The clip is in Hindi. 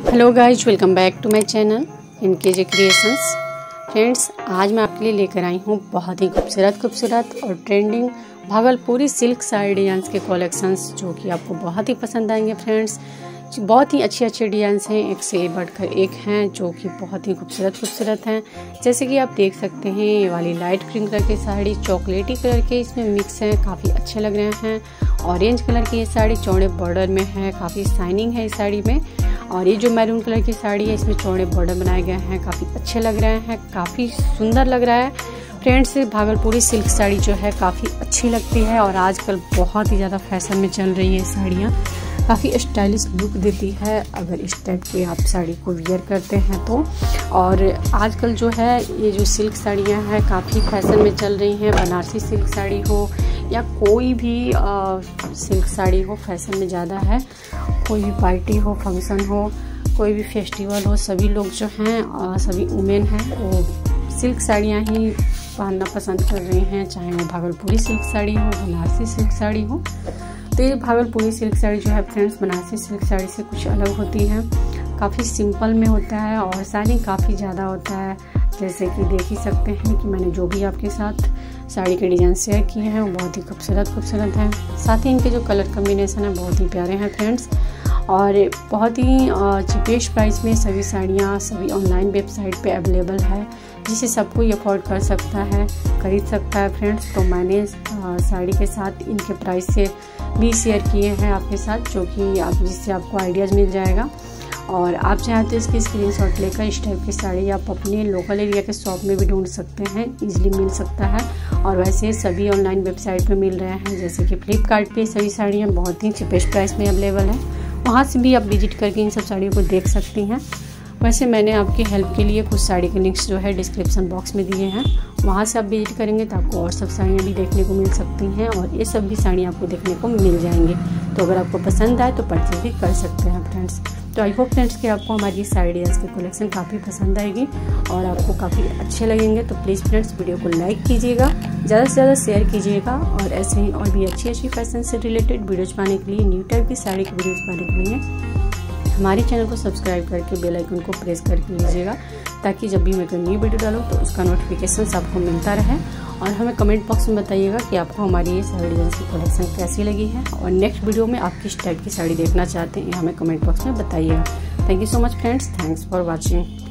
Hello guys, welcome back to my channel इनकेजे क्रिएशंस। फ्रेंड्स, आज मैं आपके लिए लेकर आई हूँ बहुत ही खूबसूरत और trending Bhagalpuri silk sari designs के कलेक्शंस, जो कि आपको बहुत ही पसंद आएंगे। फ्रेंड्स, बहुत ही अच्छे डिजाइंस हैं, एक से बढ़कर एक हैं जो कि बहुत ही खूबसूरत हैं। जैसे कि आप देख सकते हैं, ये वाली लाइट ग्रीन कलर की साड़ी चॉकलेटी कलर के इसमें मिक्स है, काफ़ी अच्छे लग रहे हैं। ऑरेंज कलर की ये साड़ी चौड़े बॉर्डर में है, काफ़ी शाइनिंग है इस साड़ी में। और ये जो मैरून कलर की साड़ी है, इसमें चौड़े बॉर्डर बनाए गए हैं, काफ़ी अच्छे लग रहे हैं, काफ़ी सुंदर लग रहा है। फ्रेंड्स, भागलपुरी सिल्क साड़ी जो है काफ़ी अच्छी लगती है और आजकल बहुत ही ज़्यादा फैशन में चल रही है साड़ियाँ, काफ़ी स्टाइलिश लुक देती है अगर इस टाइप की आप साड़ी को वियर करते हैं तो। और आजकल जो है ये जो सिल्क साड़ियाँ हैं काफ़ी फैशन में चल रही हैं। बनारसी सिल्क साड़ी हो या कोई भी सिल्क साड़ी हो, फैशन में ज़्यादा है। कोई भी पार्टी हो, फंक्शन हो, कोई भी फेस्टिवल हो, सभी लोग जो हैं सभी वुमेन हैं वो सिल्क साड़ियाँ ही पहनना पसंद कर रहे हैं, चाहे वो भागलपुरी सिल्क साड़ी हो, बनारसी सिल्क साड़ी हो। तो ये भागलपुरी सिल्क साड़ी जो है फ्रेंड्स, बनारसी सिल्क साड़ी से कुछ अलग होती है, काफ़ी सिंपल में होता है और शाइनिंग काफ़ी ज़्यादा होता है। जैसे कि देख ही सकते हैं कि मैंने जो भी आपके साथ साड़ी के डिज़ाइन शेयर किए हैं वो बहुत ही खूबसूरत हैं। साथ ही इनके जो कलर कम्बिनेशन है बहुत ही प्यारे हैं फ्रेंड्स, और बहुत ही चीपेस्ट प्राइस में सभी साड़ियाँ सभी ऑनलाइन वेबसाइट पे अवेलेबल है, जिसे सब कोई अफोर्ड कर सकता है, खरीद सकता है। फ्रेंड्स, तो मैंने साड़ी के साथ इनके प्राइस से भी शेयर किए हैं आपके साथ, जो कि आप जिससे आपको आइडियाज़ मिल जाएगा। और आप चाहें तो इसकी स्क्रीनशॉट लेकर इस टाइप की साड़ी आप अपने लोकल एरिया के शॉप में भी ढूंढ सकते हैं, इजीली मिल सकता है। और वैसे सभी ऑनलाइन वेबसाइट पे मिल रहे हैं, जैसे कि फ्लिपकार्ट पे सभी साड़ियाँ बहुत ही चीपेस्ट प्राइस में अवेलेबल है, वहाँ से भी आप विजिट करके इन सब साड़ियों को देख सकती हैं। वैसे मैंने आपकी हेल्प के लिए कुछ साड़ी के लिंक्स जो है डिस्क्रिप्शन बॉक्स में दिए हैं, वहाँ से आप विजिट करेंगे तो आपको और सब साड़ियाँ भी देखने को मिल सकती हैं और ये सब भी साड़ियाँ आपको देखने को मिल जाएंगी। तो अगर आपको पसंद आए तो परचेज भी कर सकते हैं फ्रेंड्स। तो आई होप फ्रेंड्स कि आपको हमारी साड़ी डिजाइन्स की कलेक्शन काफ़ी पसंद आएगी और आपको काफ़ी अच्छे लगेंगे। तो प्लीज़ फ्रेंड्स, वीडियो को लाइक कीजिएगा, ज़्यादा से ज़्यादा शेयर कीजिएगा और ऐसे ही और भी अच्छी फैशन से रिलेटेड वीडियोज़ पाने के लिए, न्यू टाइप की साड़ी की वीडियोज़ पाने के लिए हमारे चैनल को सब्सक्राइब करके बेल आइकन को प्रेस करके लीजिएगा, ताकि जब भी मैं कोई न्यू वीडियो डालूँ तो उसका नोटिफिकेशन आपको मिलता रहे। और हमें कमेंट बॉक्स में बताइएगा कि आपको हमारी ये साड़ी डिजाइन की कलेक्शन कैसी लगी है और नेक्स्ट वीडियो में आप किस टाइप की साड़ी देखना चाहते हैं, हमें कमेंट बॉक्स में बताइएगा। Thank you so much friends, thanks for watching.